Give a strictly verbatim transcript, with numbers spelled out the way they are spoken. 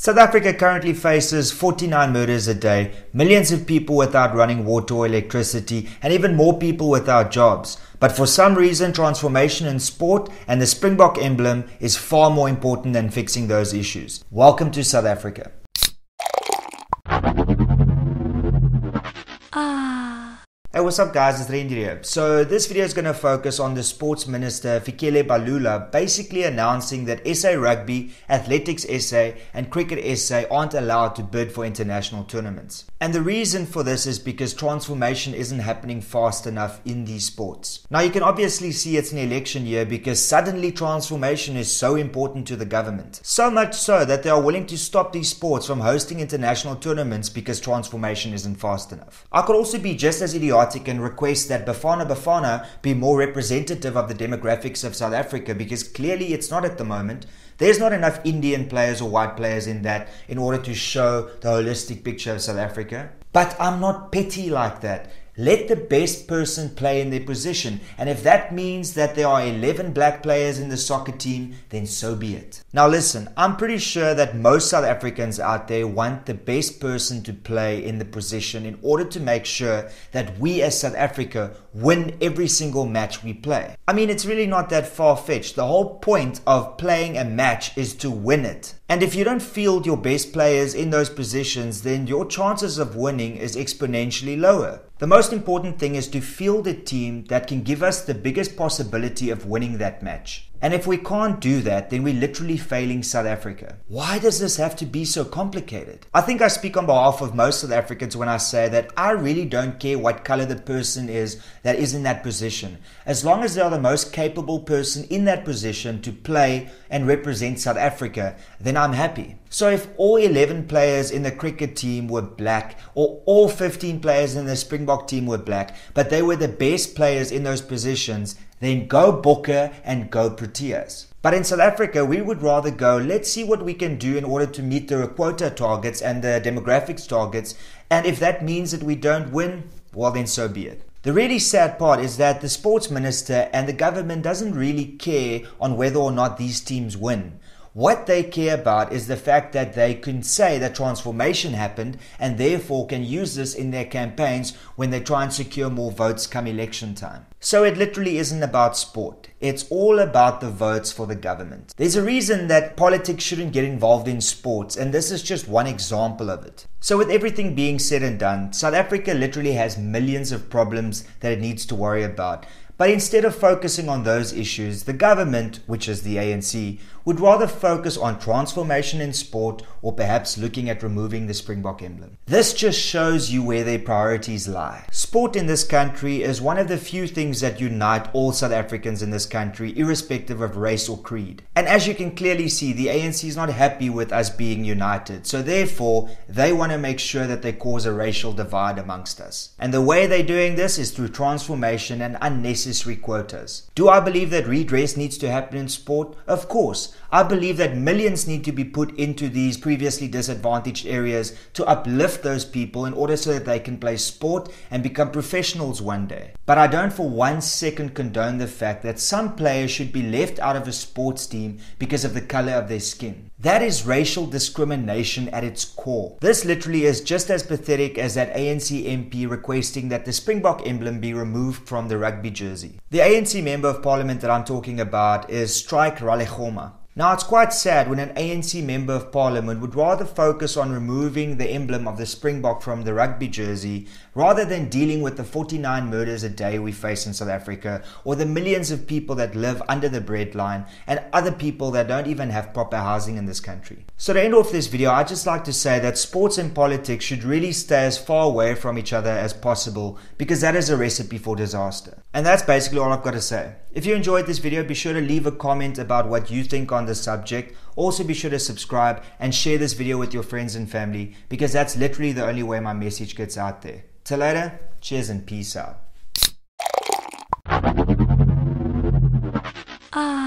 South Africa currently faces forty-nine murders a day, millions of people without running water or electricity, and even more people without jobs. But for some reason, transformation in sport and the Springbok emblem is far more important than fixing those issues. Welcome to South Africa. Hey, what's up guys, it's Randy here. So this video is going to focus on the Sports Minister Fikile Mbalula basically announcing that S A Rugby, Athletics S A and Cricket S A aren't allowed to bid for international tournaments. And the reason for this is because transformation isn't happening fast enough in these sports. Now you can obviously see it's an election year because suddenly transformation is so important to the government. So much so that they are willing to stop these sports from hosting international tournaments because transformation isn't fast enough. I could also be just as idiotic and request that Bafana Bafana be more representative of the demographics of South Africa, because clearly it's not at the moment. There's not enough Indian players or white players in that in order to show the holistic picture of South Africa. But I'm not petty like that. Let the best person play in their position, and if that means that there are eleven black players in the soccer team, then so be it. Now listen, I'm pretty sure that most South Africans out there want the best person to play in the position in order to make sure that we as South Africa win every single match we play. I mean, it's really not that far-fetched. The whole point of playing a match is to win it. And if you don't field your best players in those positions, then your chances of winning is exponentially lower. The most important thing is to field a team that can give us the biggest possibility of winning that match. And if we can't do that, then we're literally failing South Africa. Why does this have to be so complicated? I think I speak on behalf of most South Africans when I say that I really don't care what color the person is that is in that position. As long as they are the most capable person in that position to play and represent South Africa, then I'm happy. So if all eleven players in the cricket team were black, or all fifteen players in the Springbok team were black, but they were the best players in those positions, then go Booker and go Proteas. But in South Africa, we would rather go, let's see what we can do in order to meet the quota targets and the demographics targets, and if that means that we don't win, well then so be it. The really sad part is that the sports minister and the government doesn't really care on whether or not these teams win. What they care about is the fact that they can say that transformation happened and therefore can use this in their campaigns when they try and secure more votes come election time. So it literally isn't about sport. It's all about the votes for the government. There's a reason that politics shouldn't get involved in sports, and this is just one example of it. So with everything being said and done, South Africa literally has millions of problems that it needs to worry about. But instead of focusing on those issues, the government, which is the A N C, would rather focus on transformation in sport or perhaps looking at removing the Springbok emblem. This just shows you where their priorities lie. Sport in this country is one of the few things that unite all South Africans in this country, irrespective of race or creed. And as you can clearly see, the A N C is not happy with us being united. So therefore, they want to make sure that they cause a racial divide amongst us. And the way they're doing this is through transformation and unnecessary quotas. Do I believe that redress needs to happen in sport? Of course. I believe that millions need to be put into these previously disadvantaged areas to uplift those people in order so that they can play sport and become professionals one day. But I don't for one second condone the fact that some players should be left out of a sports team because of the color of their skin. That is racial discrimination at its core. This literally is just as pathetic as that A N C M P requesting that the Springbok emblem be removed from the rugby jersey. The A N C Member of Parliament that I'm talking about is Strike Ralegoma. Now it's quite sad when an A N C Member of Parliament would rather focus on removing the emblem of the Springbok from the rugby jersey rather than dealing with the forty-nine murders a day we face in South Africa, or the millions of people that live under the breadline and other people that don't even have proper housing in this country. So to end off this video, I'd just like to say that sports and politics should really stay as far away from each other as possible, because that is a recipe for disaster. And that's basically all I've got to say. If you enjoyed this video, be sure to leave a comment about what you think on the subject. Also be sure to subscribe and share this video with your friends and family, because that's literally the only way my message gets out there. Till later, cheers and peace out. Ah.